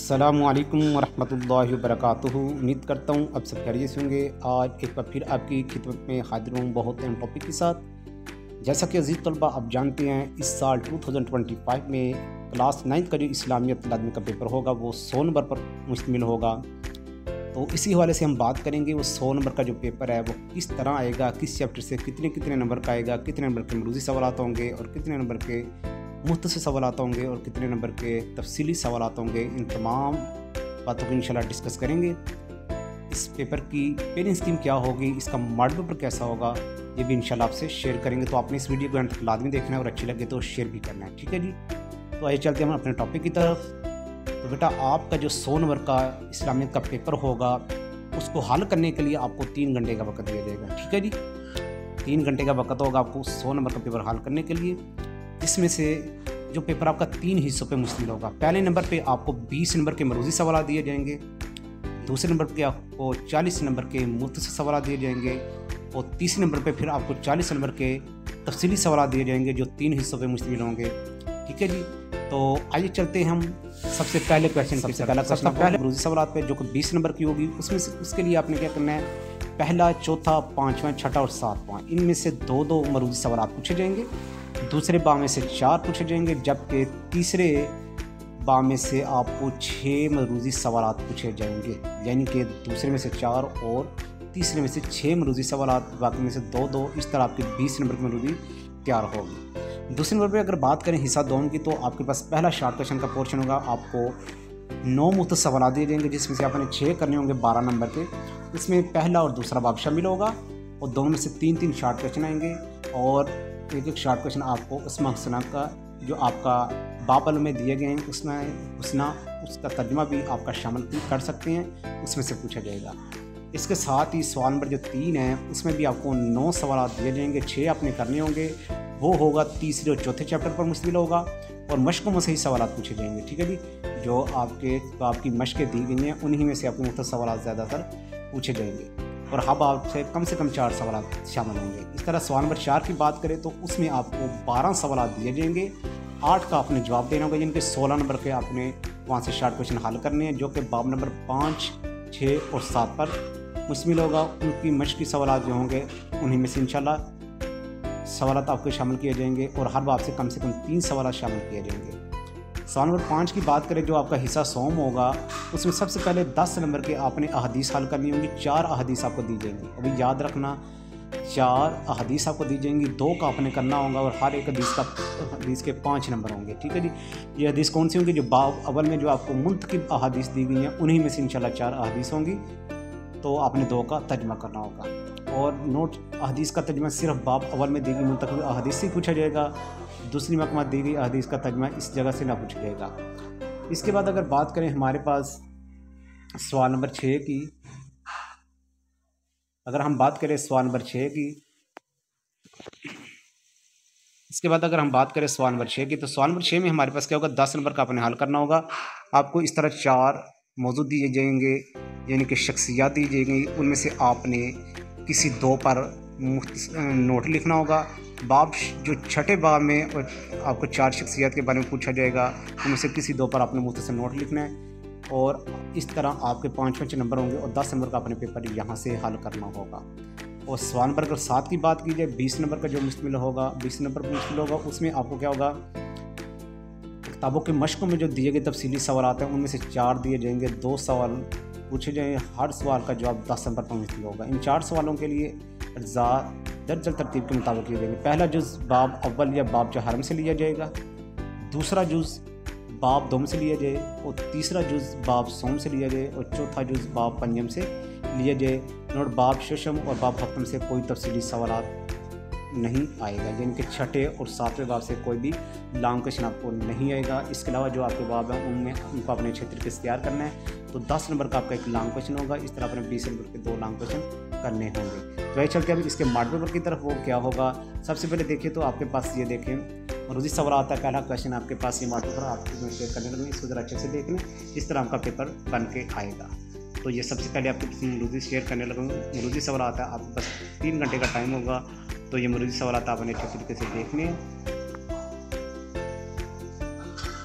अस्सलामुअलैकुम वरहमतुल्लाहि वबरकातुहू। उम्मीद करता हूँ आप सब खैरियत से होंगे। आज एक बार फिर आपकी खिदमत में हाजिर हूँ बहुत अहम टॉपिक के साथ। जैसा कि अजीज़ तलबा आप जानते हैं, इस साल 2025 में क्लास 9 का जो इस्लामियत लाज़मी का पेपर होगा वो 100 नंबर पर मुश्तमिल होगा। तो इसी हवाले से हम बात करेंगे वो 100 नंबर का जो पेपर है वो किस तरह आएगा, किस चैप्टर से कितने नंबर का आएगा, कितने नंबर के मरूजी सवालात होंगे और कितने नंबर के मुख्तसर सवालात होंगे और कितने नंबर के तफसीली सवालात होंगे। इन तमाम बातों को इंशाल्लाह डिस्कस करेंगे। इस पेपर की पेरिंग स्कीम क्या होगी, इसका मॉडल पेपर कैसा होगा, ये भी इंशाल्लाह आपसे शेयर करेंगे। तो आपने इस वीडियो को अंत तक लाजमी देखना है और अच्छी लगे तो शेयर भी करना है, ठीक है जी। तो आइए चलते हैं हम अपने टॉपिक की तरफ। तो बेटा, आपका जो 100 नंबर का इस्लामियत का पेपर होगा उसको हल करने के लिए आपको 3 घंटे का वक्त दिया जाएगा, ठीक है जी। 3 घंटे का वक्त होगा आपको 100 नंबर का पेपर हल करने के लिए। इसमें से जो पेपर आपका 3 हिस्सों पे मुश्तमिल होगा। पहले नंबर पे आपको 20 नंबर के मरूजी सवाल दिए जाएंगे, दूसरे नंबर पे आपको 40 नंबर के मुख्तसर सवाल दिए जाएंगे और तीसरे नंबर पे फिर आपको 40 नंबर के तफसीली सवाल दिए जाएंगे जो 3 हिस्सों पे मुश्तमिल होंगे, ठीक है जी। तो आइए चलते हैं हम सबसे पहले क्वेश्चन की तरफ। पहले मरूजी सवाल पे जो कि 20 नंबर की होगी उसमें से उसके लिए आपने क्या करना है, पहला, चौथा, पाँचवां, छठा और सातवां, इनमें से दो मरूजी सवाल पूछे जाएंगे। दूसरे बाब में से 4 पूछे जाएंगे, जबकि तीसरे बाब में से आपको 6 मरूजी सवाल पूछे जाएंगे। यानी कि दूसरे में से 4 और तीसरे में से 6 मरूजी सवाल, बाकी में से 2 इस तरह आपकी 20 नंबर की मरूजी तैयार होगी। दूसरे नंबर पे अगर बात करें हिस्सा 2 की, तो आपके पास पहला शॉर्ट क्वेश्चन का पोर्शन होगा। आपको 9 मुख्तसर सवाल दिए जाएंगे जिसमें से आपने 6 करने होंगे 12 नंबर के। इसमें पहला और दूसरा बाब शामिल होगा और दोनों में से 3 शॉर्ट क्वेश्चन आएंगे और एक शॉर्ट क्वेश्चन आपको उसमा हुस्ना का जो आपका बाबल में दिए गए हैं उसमें हुस्ना उसका तर्जुमा भी आपका शामिल कर सकते हैं, उसमें से पूछा जाएगा। इसके साथ ही सवाल नंबर जो 3 है उसमें भी आपको 9 सवाल दिए जाएंगे, 6 आपने करने होंगे। वो होगा तीसरे और चौथे चैप्टर पर मुश्तमिल होगा और मशक़ों में से ही सवाल पूछे जाएंगे, ठीक है जी। जो आपकी मशक़ें दी गई हैं उन्हीं में से आपको मुख्तसर सवाल ज़्यादातर पूछे जाएंगे और हब आपसे कम से कम 4 सवाल शामिल होंगे। इस तरह सवाल नंबर 4 की बात करें तो उसमें आपको 12 सवाल दिए जाएंगे, 8 का आपने जवाब देना होगा, जिनके 16 नंबर के आपने वहाँ से शॉर्ट क्वेश्चन हल करने हैं, जो कि बाब नंबर 5, 6 और 7 पर मुश्तमिल होगा। उनकी मशक़ी सवाल जो होंगे उन्हीं में से इंशाल्लाह सवाल आपके शामिल किए जाएंगे और हर बाब से कम 3 सवाल शामिल किए जाएंगे। सवाल नंबर 5 की बात करें, जो आपका हिस्सा 100 होगा उसमें सबसे पहले 10 नंबर के आपने अहदीस हल करनी होंगी। 4 अहदीस आपको दी जाएंगी, अभी याद रखना 4 अहदीस आपको दी जाएंगी, 2 का आपने करना होगा और हर एक हदीस के 5 नंबर होंगे, ठीक है जी। ये हदीस कौन सी होंगी, जो बाब अव्वल में जो आपको मुंतखब अहदीस दी गई हैं उन्हीं में से इंशाल्लाह 4 अहदीस होंगी। तो आपने 2 का तर्जमा करना होगा और नोट अहदीस का तर्जमा सिर्फ बाब अव्वल में दी गई मुंतखब अहदीस से पूछा जाएगा, दूसरी मकमा दी गई अहदीस का तर्जमा इस जगह से ना पूछा जाएगा। इसके बाद अगर बात करें हमारे पास सवाल नंबर 6 की, अगर हम बात करें सवाल नंबर 6 की, इसके बाद अगर हम बात करें सवाल नंबर 6 की, तो सवाल नंबर 6 में हमारे पास क्या होगा, 10 नंबर का आपने हल करना होगा। आपको इस तरह 4 मौजू दिए जाएंगे, यानी कि शख्सियात दी जाएंगी, उनमें से आपने किसी 2 पर नोट लिखना होगा। बाब जो छठे बाब में आपको 4 शख्सियत के बारे में पूछा जाएगा, उनमें से किसी 2 पर आपने मुख्तसर नोट लिखना है और इस तरह आपके 5 नंबर होंगे और 10 नंबर का अपने पेपर यहाँ से हल करना होगा। और सवाल नंबर अगर 7 की बात की जाए, 20 नंबर का जो मुश्तमिल होगा, 20 नंबर पर मुश्तमिल होगा, उसमें आपको क्या होगा, किताबों के मशक़ों में जो दिए गए तफसीली सवाल आते हैं उनमें से 4 दिए जाएंगे, 2 सवाल पूछे जाएंगे, हर सवाल का जवाब 10 नंबर पर मुश्तमिल होगा। इन 4 सवालों के लिए दर्जल तरतीब के मुताबिक किए जाएंगे। पहला जुज़ बाब अव्वल या बाब हरम से लिया जाएगा, दूसरा जुज़ बाब दोम से लिया जाए और तीसरा जुज़ बाब सोम से लिया जाए और चौथा जुज़ बाब पंजम से लिया जाए। नोट, बाब शशम और बाब हफ्तम से कोई तफसीली सवाल नहीं आएगा, यानी कि छठे और 7वें बाब से कोई भी लॉन्ग क्वेश्चन आपको नहीं आएगा। इसके अलावा जो आपके बाब हैं उनमें उनको अपने क्षेत्र के तैयार करना है, तो 10 नंबर का आपका एक लॉन्ग क्वेश्चन होगा। इस तरह अपने 20 नंबर के 2 लॉन्ग क्वेश्चन करने होंगे। तो ये चलते हैं इसके मॉडल पेपर की तरफ। वो क्या होगा, सबसे पहले देखिए तो आपके पास ये देखें मरूजी सवाल आता है। पहला क्वेश्चन आपके पास ये मॉडल पेपर आपको शेयर करने लगे, इसको ज़रा अच्छे से देख लें, इस तरह आपका पेपर बन के आएगा। तो ये सबसे पहले आपको मरूजी शेयर करने लगूँगा। मरूजी सवाल आता है, आपके पास 3 घंटे का टाइम होगा, तो ये मरूजी सवाल आता है आपने अच्छे तरीके से देखने हैं।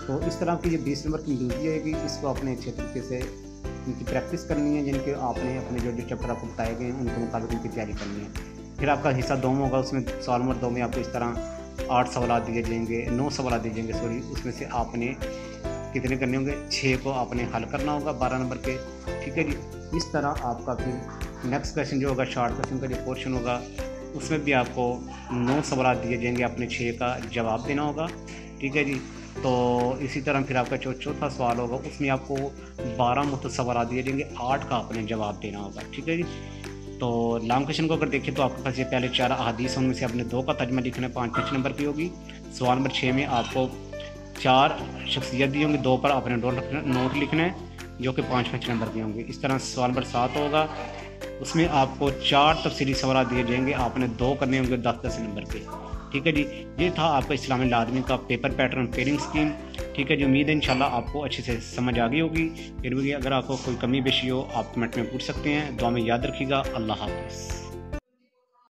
तो इस तरह की जो 20 नंबर की मौजूदगी आएगी, इसको आपने अच्छे तरीके से इनकी प्रैक्टिस करनी है, जिनके आपने अपने जो चैप्टर आपको बताए गए हैं उनके मुताबिक इनकी तैयारी करनी है। फिर आपका हिस्सा 2 में होगा, उसमें सवाल नंबर 2 में आपको इस तरह 8 सवाल दिए जाएंगे, 9 सवाल दिए जाएंगे सॉरी, उसमें से आपने कितने करने होंगे, 6 को आपने हल करना होगा 12 नंबर के, ठीक है जी। इस तरह आपका फिर नेक्स्ट क्वेश्चन जो होगा शॉर्ट क्वेश्चन का जो पोर्शन होगा, उसमें भी आपको 9 सवाल दिए जाएंगे, आपने 6 का जवाब देना होगा, ठीक है जी। तो इसी तरह फिर आपका चौथा सवाल होगा, उसमें आपको 12 मुख्तलिफ सवाल दिए जाएंगे, 8 का आपने जवाब देना होगा, ठीक है जी। तो लॉन्ग क्वेश्चन को अगर देखें तो आपके पास ये पहले 4 अहादीस, उनमें से आपने 2 का तर्जमा लिखना है, 5 नंबर की होगी। सवाल नंबर 6 में आपको 4 शख्सियत दी होंगी, 2 पर आपने नोट लिखना है जो कि 5 नंबर के होंगे। इस तरह सवाल नंबर 7 होगा, उसमें आपको 4 तफसीली सवाल दिए जाएंगे, आपने 2 करने होंगे 10 नंबर के, ठीक है जी। ये था आपका इस्लामी लाज़मी का पेपर पैटर्न पेयरिंग स्कीम, ठीक है जी। उम्मीद है इंशाल्लाह आपको अच्छे से समझ आ गई होगी। फिर भी अगर आपको कोई कमी बेशी हो आप कमेंट में पूछ सकते हैं। दुआ में याद रखिएगा। अल्लाह हाफ़िज़।